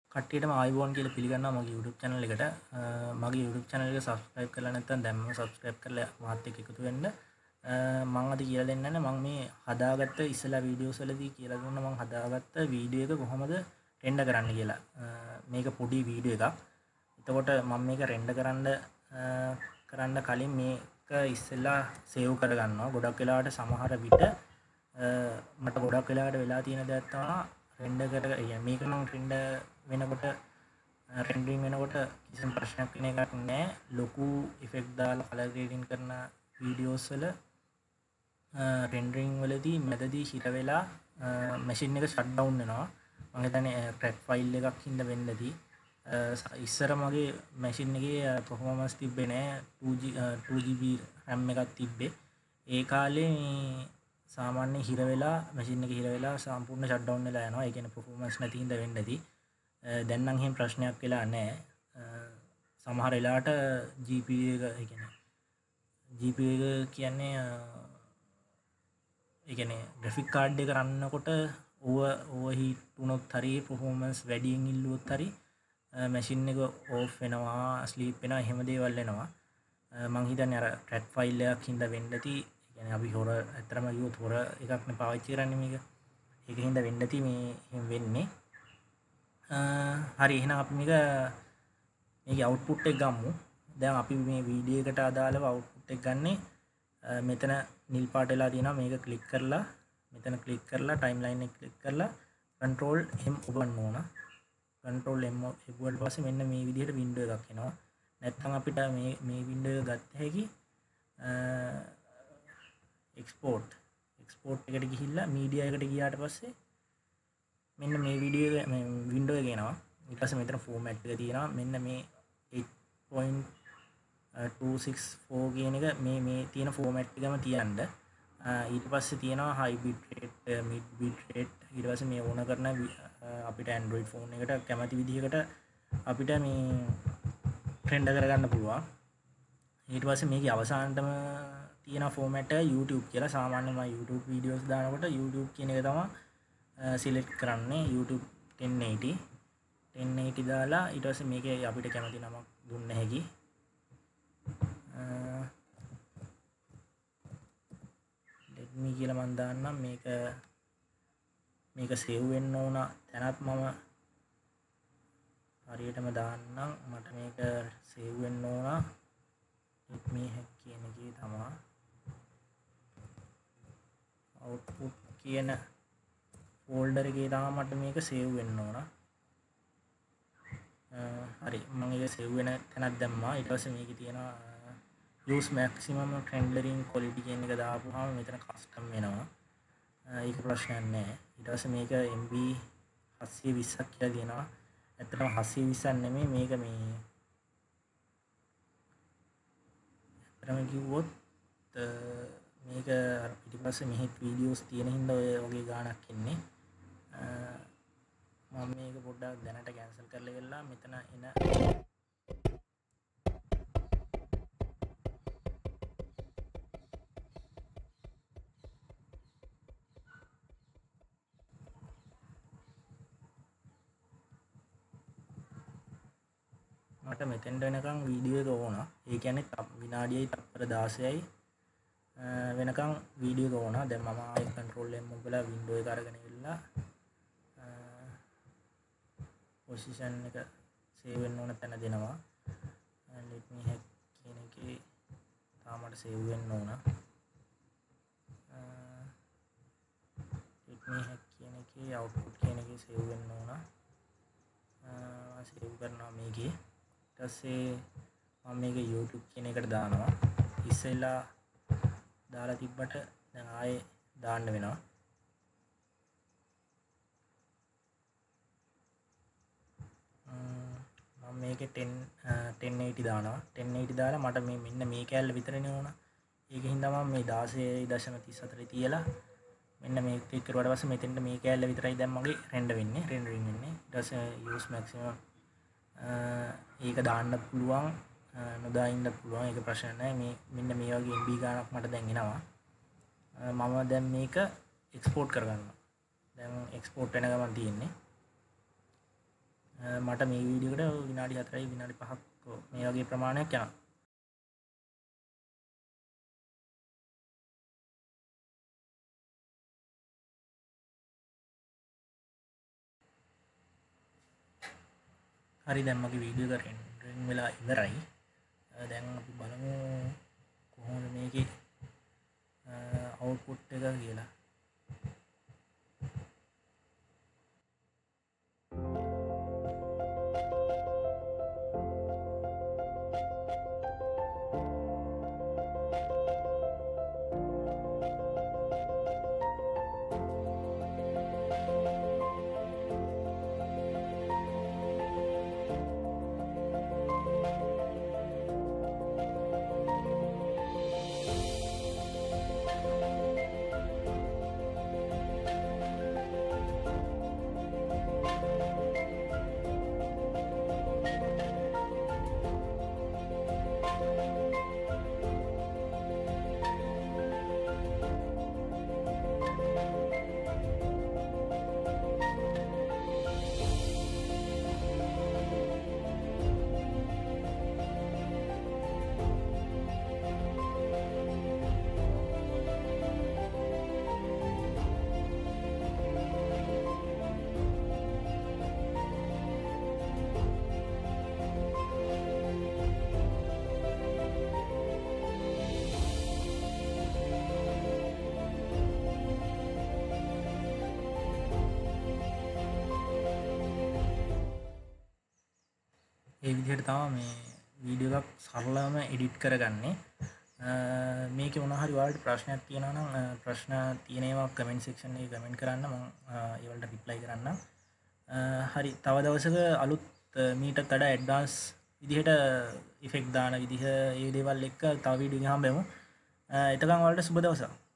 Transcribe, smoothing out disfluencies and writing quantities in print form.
කට්ටියටම ආයිබෝන් කියලා පිළිගන්නවා මගේ YouTube channel එකට. මගේ YouTube channel එක subscribe කරලා නැත්නම් දැන්ම subscribe කරලා මාත් එක්ක එකතු වෙන්න. මම අද කියලා දෙන්නන්නේ මම මේ හදාගත්ත ඉස්සලා වීඩියෝස් වලදී කියලා දුන්න මම හදාගත්ත වීඩියෝ එක කොහොමද රෙන්ඩර් කරන්න කියලා. මේක පොඩි වීඩියෝ එකක්. එතකොට මම මේක රෙන්ඩර් කරන්න කලින් මේක ඉස්සෙල්ලා සේව් කරගන්නවා. ගොඩක් වෙලාවට සමහර විට මට ගොඩක් වෙලාවට වෙලා තියෙන දෙයක් තමයි රෙන්ඩර් මේක නම් රෙන්ඩර් වෙනකොට රෙන්ඩරින් වෙනකොට කිසිම ප්‍රශ්නයක් වෙන එකක් නැහැ. ලොකු ඉෆෙක්ට් දාලා කලර් ග්‍රේඩින් කරන වීඩියෝස් වල රෙන්ඩරින් වලදී මැදදී හිර වෙලා මැෂින් එක ෂට් ඩවුන් වෙනවා. මම හිතන්නේ ක්‍රැක් ෆයිල් එකක් හින්දා වෙන්නදී. ඉස්සර මගේ මැෂින් එකේ පර්ෆෝමන්ස් තිබ්බේ නැහැ. 2GB RAM එකක් තිබ්බේ. ඒ කාලේ සාමාන්‍ය හිර වෙලා මැෂින් එක හිර වෙලා සම්පූර්ණ ෂට් ඩවුන් වෙලා යනවා. ඒ කියන්නේ පර්ෆෝමන්ස් නැති හින්දා වෙන්නදී. දැන් නම් එහෙම ප්‍රශ්නයක් වෙලා නැහැ. සමහර වෙලාවට GPU එක ඒ කියන්නේ GPU එක කියන්නේ ඒ කියන්නේ ග්‍රැෆික් කාඩ් එක රන්නකොට ඕවර්හීට් වුණොත් හරි පර්ෆෝමන්ස් වැඩියෙන් ඉල්ලුවොත් හරි මැෂින් එක ඕෆ් වෙනවා ස්ලීප් වෙනවා එහෙම දේවල් වෙනවා. මං හිතන්නේ අර ට්‍රැක් ෆයිල් එකක් හින්දා වෙන්න ඇති. ඒ කියන්නේ අපි හොර ඇත්තටම කිව්වොත් හොර එකක් නේ පාවිච්චි කරන්නේ මේක. ඒක හින්දා වෙන්න ඇති මේ එහෙම වෙන්නේ. හරි එහෙනම් අපි මේකේ අවුට්පුට් එක ගමු. දැන් අපි මේ වීඩියෝ එකට අදාළව අවුට්පුට් එක ගන්නේ මෙතන නිල් පාට වෙලා තියෙනවා මේක ක්ලික් කරලා මෙතන ක්ලික් කරලා ටයිම්ලයින් එක ක්ලික් කරලා control M ඔබන්න ඕන. control M ඔබුවට පස්සේ මෙන්න මේ විදිහට වින්ඩෝ එකක් එනවා. නැත්නම් අපිට මේ වින්ඩෝ එක ගත්ත හැකි export එකට ගිහිල්ලා media එකට ගියාට පස්සේ මෙන්න මේ වීඩියෝ මේ වින්ඩෝ එක එනවා. ඊට පස්සේ මෙතන ෆෝමැට් එක තියෙනවා. මෙන්න මේ 8.264 කියන එක මේ තියෙන ෆෝමැට් එකම තියන්න. ඊට පස්සේ තියෙනවා high bit rate mid bit rate. ඊට පස්සේ මේ ඕන කරන අපිට Android phone එකට කැමති විදිහකට අපිට මේ රෙන්ඩර් කරගන්න පුළුවන්. ඊට පස්සේ මේකේ අවසානටම තියෙන ෆෝමැට් එක YouTube කියලා. සාමාන්‍යයෙන් මම YouTube වීඩියෝස් දානකොට YouTube කියන එක තමයි සිලෙක්ට් කරන්නේ. YouTube 1080 දාලා ඊට පස්සේ මේකේ අපිට කැමති නමක් දුන්න හැකි. let me කියලා මම දාන්නම්. මේක සේව් වෙන්න ඕන තැනත් මම හරියටම දාන්නම්. මට මේක සේව් වෙන්න ඕන let me hack කියන එකේ තමයි output කියන ෆෝල්ඩර් එකේ තමයි මට මේක සේව් වෙන්න ඕන. හරි මම ඒක සේව් වෙන තැනක් දැම්මා. ඊට පස්සේ මේකේ තියෙනවා use maximum rendering quality කියන එක දාපුවාම මෙතන custom වෙනවා. ඒක ප්‍රශ්නයක් නැහැ. ඊට පස්සේ මේක MB 720ක් කියලා දෙනවා. ඇත්තටම 720ක් නෙමෙයි මේක මේ ඇත්තටම කිව්වොත් මේක පිටිපස්සේ මෙහෙත් වීඩියෝස් තියෙන හින්දා ඔය වගේ ගාණක් එන්නේ. මම මේක පොඩ්ඩක් දැනට කැන්සල් කරලා ඉවරලා මෙතන එන මට මෙතෙන්ට වෙනකන් වීඩියෝ එක ඕන. ඒ කියන්නේ විනාඩියයි තප්පර 16යි වෙනකන් වීඩියෝ එක ඕන. දැන් මම ආයෙ control M ඔබලා වින්ඩෝ එක අරගෙන ඉල්ලලා පොසිෂන් එක සේව් වෙන්න ඕන තැන දෙනවා. let me hack කියන එකේ තාමට සේව් වෙන්න ඕන. let me hack කියන එකේ output කියන එකේ සේව් වෙන්න ඕන. සේව් කරනවා මේකේ. ඊට පස්සේ මම මේක YouTube කියන එකට දානවා. ඉස්සෙල්ලා දාලා තිබ්බට දැන් ආයේ දාන්න වෙනවා. මම මේකේ 1080 දානවා. 1080 දාලා මට මෙන්න මේ කැලේ විතරනේ ඕන. ඒකින් තමයි මම මේ 16.34 තියලා මෙන්න මේක ක්ලික් කරුවාට පස්සේ මෙතෙන්ට මේ කැලේ විතරයි දැන් මගේ රෙන්ඩරින් වෙන්නේ. ඊට පස්සේ use maximum ඒක දාන්න පුළුවන් නොදා ඉන්න පුළුවන්. ඒක ප්‍රශ්න නැහැ. මෙන්න මේ වගේ MB ගානක් මට දැන් එනවා. මම දැන් මේක එක්ස්පෝර්ට් කරගන්නවා. දැන් එක්ස්පෝර්ට් වෙන ගමන් තියෙන්නේ. මට මේ වීඩියෝ එකට විනාඩි 4යි විනාඩි 5ක් මේ වගේ ප්‍රමාණයක් යනවා. හරි දැන් මගේ වීඩියෝ එක රෙන්ඩරින් වෙලා ඉවරයි. දැන් අපි බලමු කොහොමද මේකේ අවුට්පුට් එක කියලා. ඒ විදිහට තමයි මේ වීඩියෝ එකක් සරලවම එඩිට් කරගන්නේ. මේකේ මොනවා හරි ඔයාලට ප්‍රශ්නයක් තියෙනවා නම් ප්‍රශ්න තියෙන ඒවා කමෙන්ට් සෙක්ෂන් එකේ කමෙන්ට් කරන්න මම ඒවලට රිප්ලයි කරන්නම්. හරි තව දවසක අලුත් මීටත් වඩා ඇඩ්වාන්ස් විදිහට ඉෆෙක්ට් දාන විදිහ ඒ දේවල් එක්ක තව වීඩියෝ එකක් හම්බෙමු. එතකන් ඔයාලට සුබ දවසක්.